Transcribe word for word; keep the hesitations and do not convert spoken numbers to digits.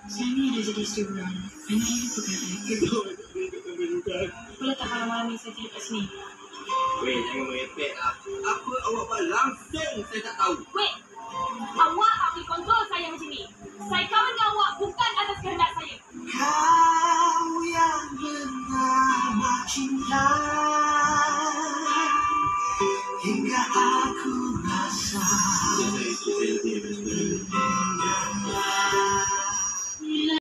Saya ni ada jadi isteri orang. Anak ini perkataan. Itu bukan. Boleh tak kalau malam ni saya tidur kat sini? Weh, jangan merepek lah. Apa awak buat langsung saya tak tahu. Wait, awak tak boleh kontrol saya macam ni. Saya